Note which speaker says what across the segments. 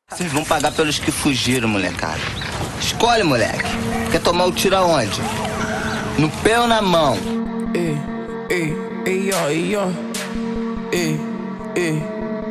Speaker 1: Vocês vão pagar pelos que fugiram, molecada. Escolhe, moleque. Quer tomar o tiro aonde? No pé ou na mão?
Speaker 2: Hey, hey, hey, yo, hey, yo. Hey, hey.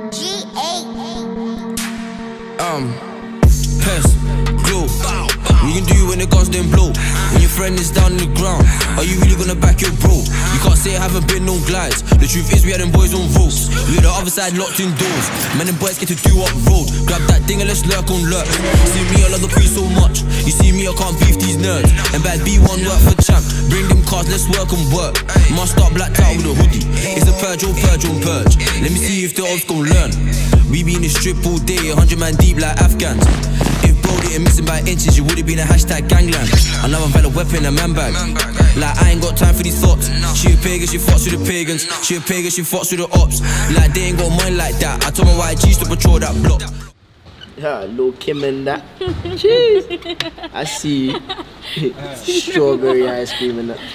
Speaker 2: Pest, glow. You can do when the guns then blow. When your friend is down on the ground, are you really gonna back your bro? You can't say I haven't been no glides. The truth is we had them boys on ropes. We had the other side locked indoors. Man, them boys get to do up road. Grab that thing and let's lurk on lurk. See me, I love the crew so much. You see me, I can't beef these nerds. And bad B1 work for champ. Bring them cars, let's work and work. Must start blacked out with a hoodie. It's a purge on purge on purge. Let me see if the odds gon' learn. We be in the strip all day, 100 man deep like Afghans. If bro didn't missing by inches, you would've been a hashtag gangland. Another valid weapon, a man bag. Like I ain't got time for these thoughts. She a pagan, she fucks with the pagans. She a pagan, she fucks with the ops. Like they ain't got money like that. I told my YGs to patrol that block.
Speaker 3: Yeah, Lil Kim and that. Jeez. I see strawberry ice cream and that.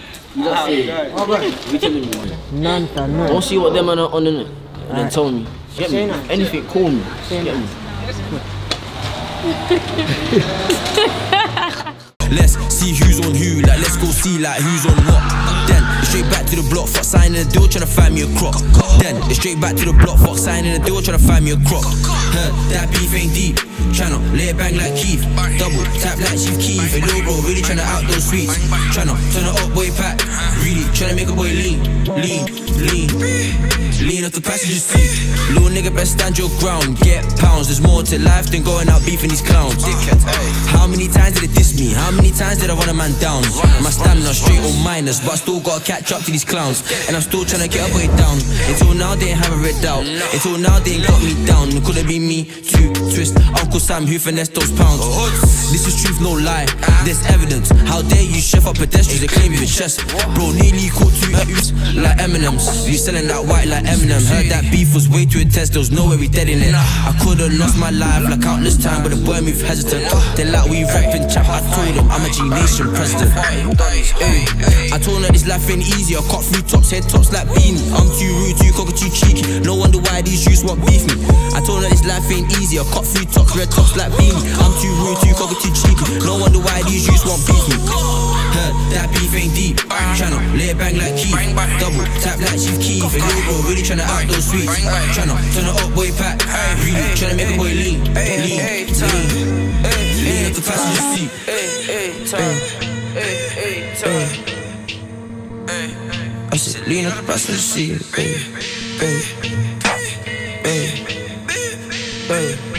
Speaker 4: None.
Speaker 3: Don't see what them are on in it. And then tell me. Get me. Anything, call me. Get me.
Speaker 2: Let's see who's on who, like let's go see like who's on what. Then it's straight back to the block, fuck signing a deal, tryna find me a crop. Then it's straight back to the block, fuck signing a deal, tryna find me a crop. That beef ain't deep, tryna lay it bang like Keith. Double tap like Chief Keef. A little bro really tryna out those sweets. Tryna turn it up boy pack, really tryna make a boy lean. Lean off the passenger seat. Little nigga best stand your ground, get pounds. There's more to life than going out beefing these clowns. How many times did it diss me? How many times did I run a man down? My stamina straight on minus, but I still gotta catch up to these clowns. And I'm still trying to get a boy down. Until now they ain't have a red out. Until now they ain't got me down. Could it be me? Two twist. Uncle Sam who finessed those pounds. This is truth, no lie. There's evidence. How dare you chef up pedestrians and claim your chest? Bro, nearly caught two oops like M&M's. You selling that white like Eminem. Heard that beef was way too intense. There was no way we dead in it. I could've lost my life like countless times, but the boy moved hesitant. They like we rapping chap. I told them I'm a G-Nation president. I told her this life ain't easy. I caught 3 tops, head tops like Beanie. I'm too rude, too cocky, too cheeky. No wonder why these youths want beef me. I told her this life ain't easy. I caught 3 tops, red tops like Beanie. I'm too rude, too cocky, too cheeky. No wonder why these youths want beef me. That beef ain't deep. Tryna lay it bang like Keith. Double tap like Chief Keef. A little bro really tryna out those sweets. Tryna turn it up boy pack. Really tryna make a boy lean. Lean off the passenger seat. I said lean off the passenger seat.